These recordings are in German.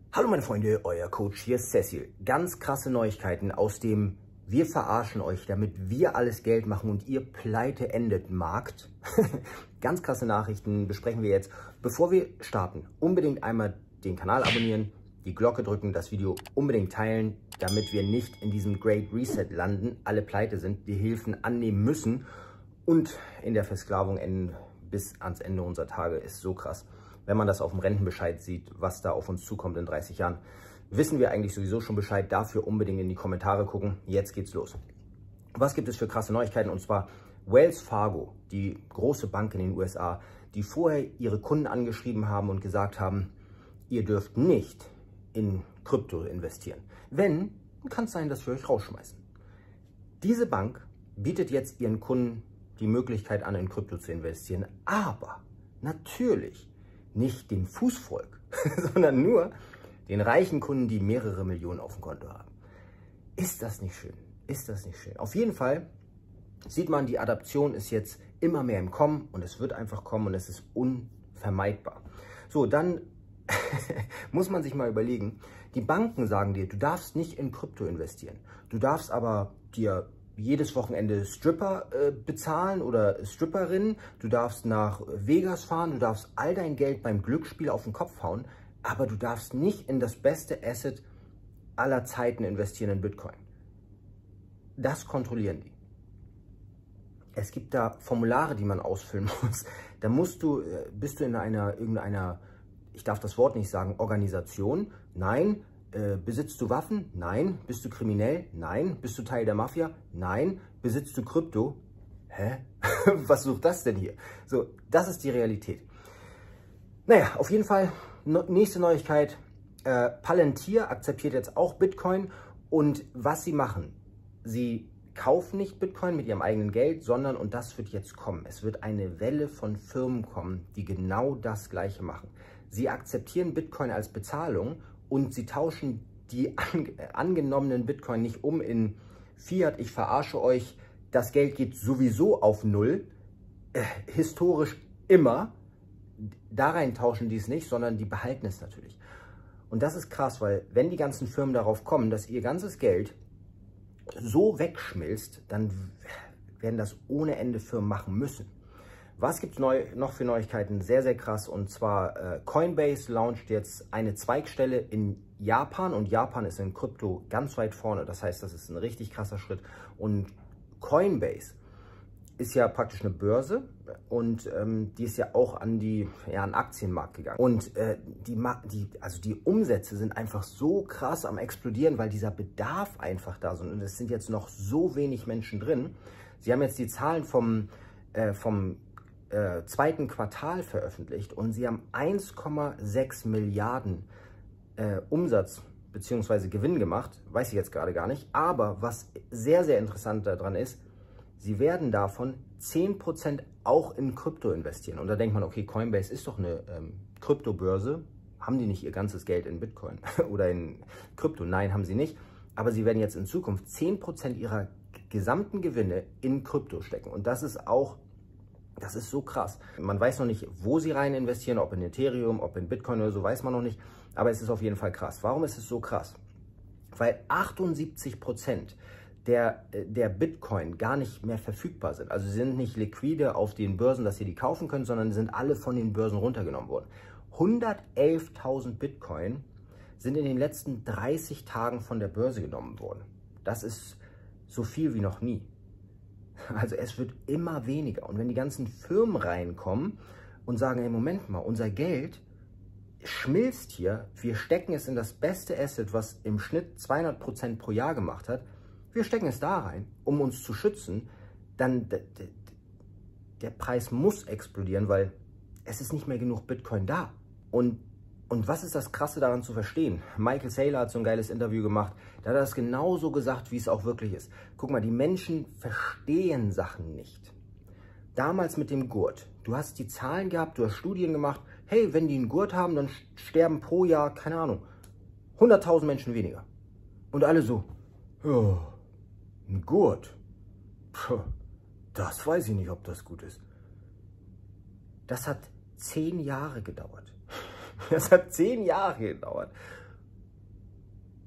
Hallo meine Freunde, euer Coach hier ist Cecil. Ganz krasse Neuigkeiten aus dem "Wir verarschen euch, damit wir alles Geld machen und ihr pleite endet" Markt. Ganz krasse Nachrichten besprechen wir jetzt. Bevor wir starten, unbedingt einmal den Kanal abonnieren, die Glocke drücken, das Video unbedingt teilen, damit wir nicht in diesem Great Reset landen, alle pleite sind, die Hilfen annehmen müssen und in der Versklavung enden bis ans Ende unserer Tage. Ist so krass. Wenn man das auf dem Rentenbescheid sieht, was da auf uns zukommt in 30 Jahren, wissen wir eigentlich sowieso schon Bescheid. Dafür unbedingt in die Kommentare gucken. Jetzt geht's los. Was gibt es für krasse Neuigkeiten? Und zwar Wells Fargo, die große Bank in den USA, die vorher ihre Kunden angeschrieben haben und gesagt haben, ihr dürft nicht in Krypto investieren. Wenn, kann es sein, dass wir euch rausschmeißen. Diese Bank bietet jetzt ihren Kunden die Möglichkeit an, in Krypto zu investieren, aber natürlich nicht dem Fußvolk, sondern nur den reichen Kunden, die mehrere Millionen auf dem Konto haben. Ist das nicht schön? Ist das nicht schön? Auf jeden Fall sieht man, die Adaption ist jetzt immer mehr im Kommen und es wird einfach kommen und es ist unvermeidbar. So, dann muss man sich mal überlegen, die Banken sagen dir, du darfst nicht in Krypto investieren. Du darfst aber dir jedes Wochenende Stripper bezahlen oder Stripperinnen. Du darfst nach Vegas fahren, du darfst all dein Geld beim Glücksspiel auf den Kopf hauen, aber du darfst nicht in das beste Asset aller Zeiten investieren, in Bitcoin. Das kontrollieren die. Es gibt da Formulare, die man ausfüllen muss. Da bist du in irgendeiner, ich darf das Wort nicht sagen, Organisation? Nein. Besitzt du Waffen? Nein. Bist du kriminell? Nein. Bist du Teil der Mafia? Nein. Besitzt du Krypto? Hä? Was sucht das denn hier? So, das ist die Realität. Naja, auf jeden Fall, nächste Neuigkeit. Palantir akzeptiert jetzt auch Bitcoin. Und was sie machen, sie kaufen nicht Bitcoin mit ihrem eigenen Geld, sondern, und das wird jetzt kommen, es wird eine Welle von Firmen kommen, die genau das Gleiche machen. Sie akzeptieren Bitcoin als Bezahlung und sie tauschen die angenommenen Bitcoin nicht um in Fiat, ich verarsche euch, das Geld geht sowieso auf Null, historisch immer. Da rein tauschen die es nicht, sondern die behalten es natürlich. Und das ist krass, weil wenn die ganzen Firmen darauf kommen, dass ihr ganzes Geld so wegschmilzt, dann werden das ohne Ende Firmen machen müssen. Was gibt es noch für Neuigkeiten? Sehr, sehr krass. Und zwar Coinbase launcht jetzt eine Zweigstelle in Japan. Und Japan ist in Krypto ganz weit vorne. Das heißt, das ist ein richtig krasser Schritt. Und Coinbase ist ja praktisch eine Börse. Und die ist ja auch an den Aktienmarkt gegangen. Und die Umsätze sind einfach so krass am explodieren, weil dieser Bedarf einfach da ist. Und es sind jetzt noch so wenig Menschen drin. Sie haben jetzt die Zahlen vom zweiten Quartal veröffentlicht und sie haben 1,6 Milliarden Umsatz bzw. Gewinn gemacht, weiß ich jetzt gerade gar nicht, aber was sehr, sehr interessant daran ist, sie werden davon 10% auch in Krypto investieren. Und da denkt man, okay, Coinbase ist doch eine Kryptobörse, haben die nicht ihr ganzes Geld in Bitcoin oder in Krypto? Nein, haben sie nicht, aber sie werden jetzt in Zukunft 10% ihrer gesamten Gewinne in Krypto stecken und das ist so krass. Man weiß noch nicht, wo sie rein investieren, ob in Ethereum, ob in Bitcoin oder so, weiß man noch nicht. Aber es ist auf jeden Fall krass. Warum ist es so krass? Weil 78% der Bitcoin gar nicht mehr verfügbar sind. Also sie sind nicht liquide auf den Börsen, dass ihr die kaufen könnt, sondern sind alle von den Börsen runtergenommen worden. 111.000 Bitcoin sind in den letzten 30 Tagen von der Börse genommen worden. Das ist so viel wie noch nie. Also es wird immer weniger. Und wenn die ganzen Firmen reinkommen und sagen, hey, Moment mal, unser Geld schmilzt hier, wir stecken es in das beste Asset, was im Schnitt 200% pro Jahr gemacht hat, wir stecken es da rein, um uns zu schützen, dann der Preis muss explodieren, weil es ist nicht mehr genug Bitcoin da. Und was ist das Krasse daran zu verstehen? Michael Saylor hat so ein geiles Interview gemacht, da hat er das genauso gesagt, wie es auch wirklich ist. Guck mal, die Menschen verstehen Sachen nicht. Damals mit dem Gurt, du hast die Zahlen gehabt, du hast Studien gemacht, hey, wenn die einen Gurt haben, dann sterben pro Jahr, keine Ahnung, 100.000 Menschen weniger. Und alle so, oh, ein Gurt, puh, das weiß ich nicht, ob das gut ist. Das hat 10 Jahre gedauert. Das hat 10 Jahre gedauert.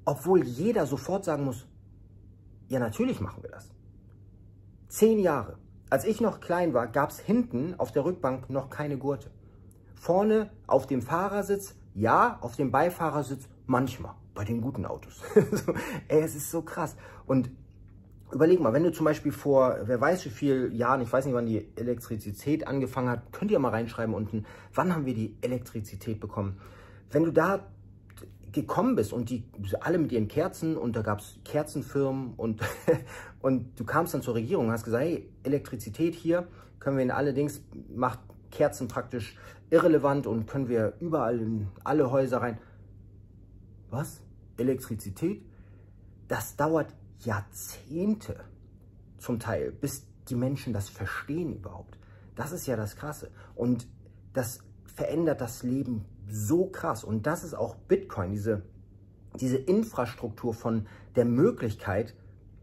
Obwohl jeder sofort sagen muss, ja, natürlich machen wir das. 10 Jahre. Als ich noch klein war, gab es hinten auf der Rückbank noch keine Gurte. Vorne auf dem Fahrersitz, ja, auf dem Beifahrersitz manchmal, bei den guten Autos. Es ist so krass. Und überleg mal, wenn du zum Beispiel vor, wer weiß wie vielen Jahren, ich weiß nicht, wann die Elektrizität angefangen hat, könnt ihr mal reinschreiben unten, wann haben wir die Elektrizität bekommen? Wenn du da gekommen bist und die alle mit ihren Kerzen und da gab es Kerzenfirmen und du kamst dann zur Regierung und hast gesagt, hey, Elektrizität hier, können wir in alle Dings, macht Kerzen praktisch irrelevant und können wir überall in alle Häuser rein. Was? Elektrizität? Das dauert Jahrzehnte zum Teil, bis die Menschen das verstehen überhaupt. Das ist ja das Krasse. Und das verändert das Leben so krass. Und das ist auch Bitcoin, diese Infrastruktur von der Möglichkeit,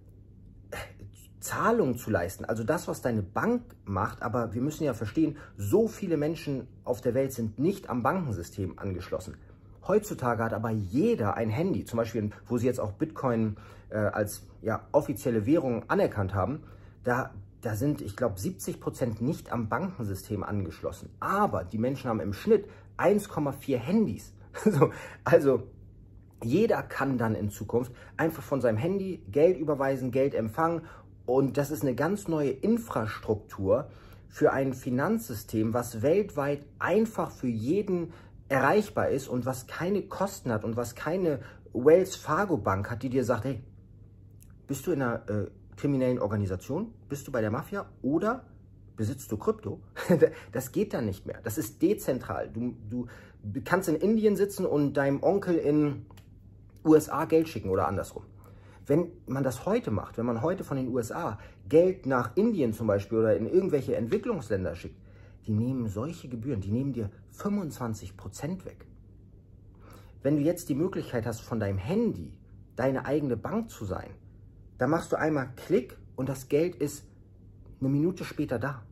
Zahlungen zu leisten. Also das, was deine Bank macht, aber wir müssen ja verstehen, so viele Menschen auf der Welt sind nicht am Bankensystem angeschlossen. Heutzutage hat aber jeder ein Handy, zum Beispiel, wo sie jetzt auch Bitcoin als ja, offizielle Währung anerkannt haben, da sind, ich glaube, 70% nicht am Bankensystem angeschlossen. Aber die Menschen haben im Schnitt 1,4 Handys. Also jeder kann dann in Zukunft einfach von seinem Handy Geld überweisen, Geld empfangen. Und das ist eine ganz neue Infrastruktur für ein Finanzsystem, was weltweit einfach für jeden erreichbar ist und was keine Kosten hat und was keine Wells Fargo Bank hat, die dir sagt, hey, bist du in einer kriminellen Organisation? Bist du bei der Mafia? Oder besitzt du Krypto? Das geht dann nicht mehr. Das ist dezentral. Du kannst in Indien sitzen und deinem Onkel in USA Geld schicken oder andersrum. Wenn man das heute macht, wenn man heute von den USA Geld nach Indien zum Beispiel oder in irgendwelche Entwicklungsländer schickt, die nehmen solche Gebühren, die nehmen dir 25% weg. Wenn du jetzt die Möglichkeit hast, von deinem Handy deine eigene Bank zu sein, da machst du einmal Klick und das Geld ist eine Minute später da.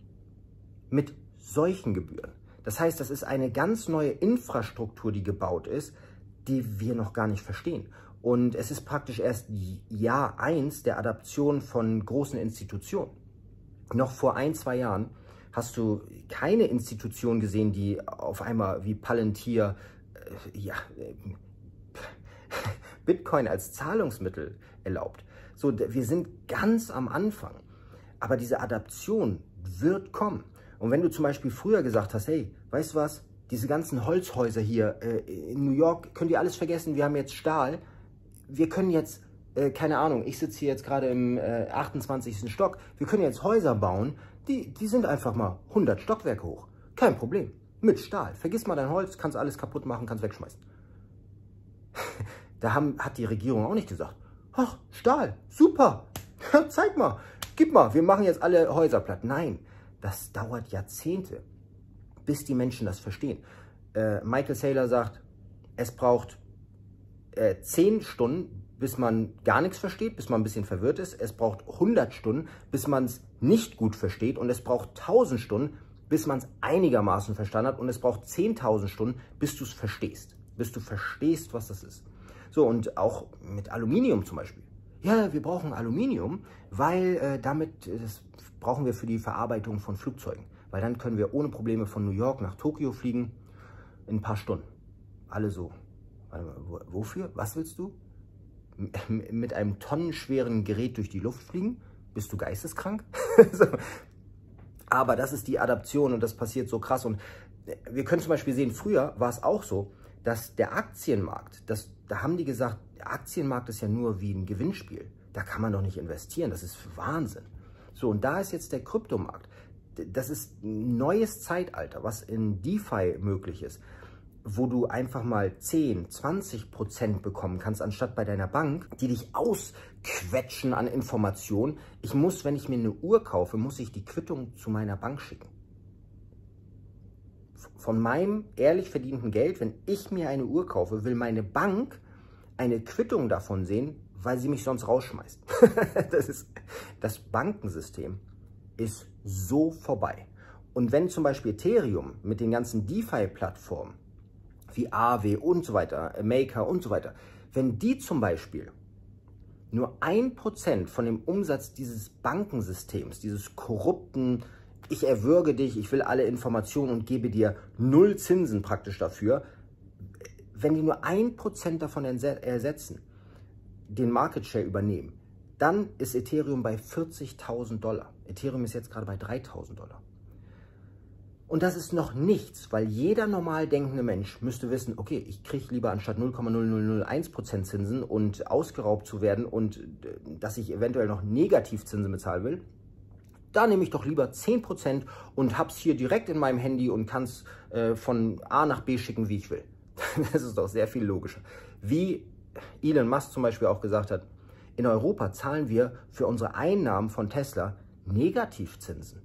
Mit solchen Gebühren. Das heißt, das ist eine ganz neue Infrastruktur, die gebaut ist, die wir noch gar nicht verstehen. Und es ist praktisch erst Jahr 1 der Adaption von großen Institutionen. Noch vor 1-2 Jahren hast du keine Institution gesehen, die auf einmal wie Palantir Bitcoin als Zahlungsmittel erlaubt. So, wir sind ganz am Anfang. Aber diese Adaption wird kommen. Und wenn du zum Beispiel früher gesagt hast, hey, weißt du was, diese ganzen Holzhäuser hier in New York, könnt ihr alles vergessen, wir haben jetzt Stahl. Wir können jetzt, keine Ahnung, ich sitze hier jetzt gerade im 28. Stock, wir können jetzt Häuser bauen, die sind einfach mal 100 Stockwerke hoch. Kein Problem. Mit Stahl. Vergiss mal dein Holz, kannst alles kaputt machen, kannst wegschmeißen. Da hat die Regierung auch nicht gesagt, ach, Stahl, super, zeig mal, gib mal, wir machen jetzt alle Häuser platt. Nein, das dauert Jahrzehnte, bis die Menschen das verstehen. Michael Saylor sagt, es braucht 10 Stunden, bis man gar nichts versteht, bis man ein bisschen verwirrt ist. Es braucht 100 Stunden, bis man es nicht gut versteht. Und es braucht 1000 Stunden, bis man es einigermaßen verstanden hat. Und es braucht 10.000 Stunden, bis du es verstehst. Bis du verstehst, was das ist. So, und auch mit Aluminium zum Beispiel. Ja, wir brauchen Aluminium, weil das brauchen wir für die Verarbeitung von Flugzeugen. Weil dann können wir ohne Probleme von New York nach Tokio fliegen in ein paar Stunden. Alle so. Warte mal, wofür? Was willst du? Mit einem tonnenschweren Gerät durch die Luft fliegen? Bist du geisteskrank? So. Aber das ist die Adaption und das passiert so krass. Und wir können zum Beispiel sehen, früher war es auch so, dass der Aktienmarkt, da haben die gesagt, der Aktienmarkt ist ja nur wie ein Gewinnspiel. Da kann man doch nicht investieren, das ist Wahnsinn. So, und da ist jetzt der Kryptomarkt. Das ist ein neues Zeitalter, was in DeFi möglich ist, wo du einfach mal 10-20% bekommen kannst, anstatt bei deiner Bank, die dich ausquetschen an Informationen. Wenn ich mir eine Uhr kaufe, muss ich die Quittung zu meiner Bank schicken. Von meinem ehrlich verdienten Geld, wenn ich mir eine Uhr kaufe, will meine Bank eine Quittung davon sehen, weil sie mich sonst rausschmeißt. Das Bankensystem ist so vorbei. Und wenn zum Beispiel Ethereum mit den ganzen DeFi-Plattformen wie Aave und so weiter, Maker und so weiter, wenn die zum Beispiel nur 1% von dem Umsatz dieses Bankensystems, dieses korrupten, ich erwürge dich, ich will alle Informationen und gebe dir 0 Zinsen praktisch dafür, wenn die nur 1% davon ersetzen, den Market Share übernehmen, dann ist Ethereum bei $40.000. Ethereum ist jetzt gerade bei $3.000. Und das ist noch nichts, weil jeder normal denkende Mensch müsste wissen, okay, ich kriege lieber anstatt 0,0001% Zinsen und ausgeraubt zu werden und dass ich eventuell noch Negativzinsen bezahlen will, da nehme ich doch lieber 10% und habe es hier direkt in meinem Handy und kann es von A nach B schicken, wie ich will. Das ist doch sehr viel logischer. Wie Elon Musk zum Beispiel auch gesagt hat, in Europa zahlen wir für unsere Einnahmen von Tesla Negativzinsen.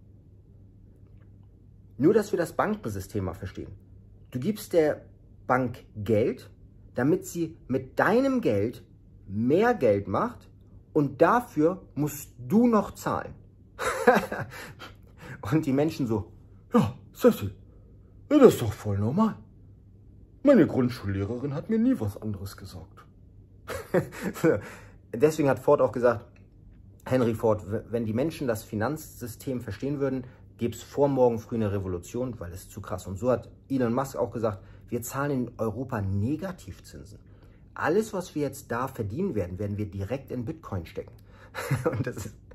Nur, dass wir das Bankensystem mal verstehen. Du gibst der Bank Geld, damit sie mit deinem Geld mehr Geld macht und dafür musst du noch zahlen. Und die Menschen so, ja, Sessi, das ist doch voll normal. Meine Grundschullehrerin hat mir nie was anderes gesagt. Deswegen hat Ford auch gesagt, Henry Ford, wenn die Menschen das Finanzsystem verstehen würden, gäbe es vor morgen früh eine Revolution, weil es zu krass. Und so hat Elon Musk auch gesagt, wir zahlen in Europa Negativzinsen. Alles, was wir jetzt da verdienen werden, werden wir direkt in Bitcoin stecken. Und das ist...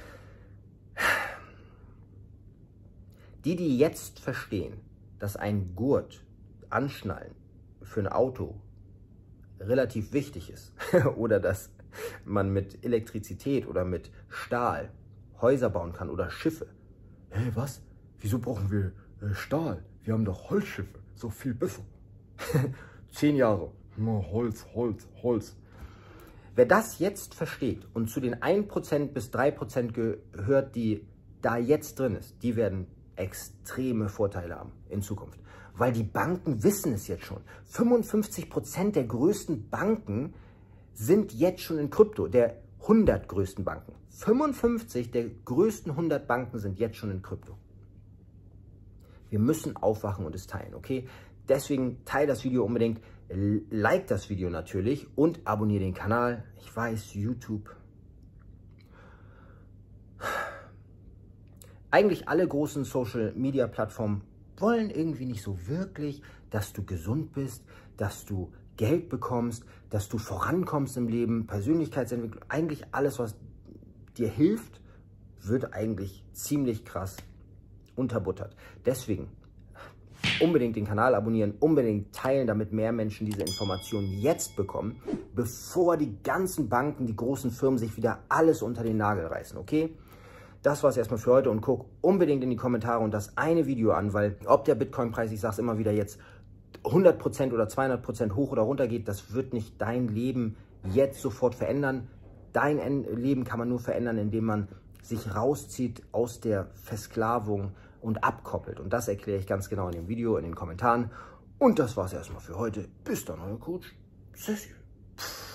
Die jetzt verstehen, dass ein Gurt, Anschnallen für ein Auto relativ wichtig ist oder dass man mit Elektrizität oder mit Stahl Häuser bauen kann oder Schiffe. Hey, was? Wieso brauchen wir Stahl? Wir haben doch Holzschiffe, so viel besser. 10 Jahre, Holz, Holz, Holz. Wer das jetzt versteht und zu den 1% bis 3% gehört, die da jetzt drin ist, die werden extreme Vorteile haben in Zukunft. Weil die Banken wissen es jetzt schon. 55% der größten Banken sind jetzt schon in Krypto, der 100 größten Banken. 55 der größten 100 Banken sind jetzt schon in Krypto. Wir müssen aufwachen und es teilen, okay? Deswegen teile das Video unbedingt, like das Video natürlich und abonniere den Kanal. Ich weiß, YouTube. Eigentlich alle großen Social-Media-Plattformen wollen irgendwie nicht so wirklich, dass du gesund bist, dass du Geld bekommst, dass du vorankommst im Leben, Persönlichkeitsentwicklung. Eigentlich alles, was dir hilft, wird eigentlich ziemlich krass unterbuttert. Deswegen unbedingt den Kanal abonnieren, unbedingt teilen, damit mehr Menschen diese Informationen jetzt bekommen, bevor die ganzen Banken, die großen Firmen sich wieder alles unter den Nagel reißen, okay? Das war es erstmal für heute und guck unbedingt in die Kommentare und das eine Video an, weil ob der Bitcoin-Preis, ich sage es immer wieder, jetzt 100% oder 200% hoch oder runter geht, das wird nicht dein Leben jetzt sofort verändern. Dein Leben kann man nur verändern, indem man sich rauszieht aus der Versklavung und abkoppelt. Und das erkläre ich ganz genau in dem Video, in den Kommentaren. Und das war es erstmal für heute. Bis dann, euer Coach Sessi.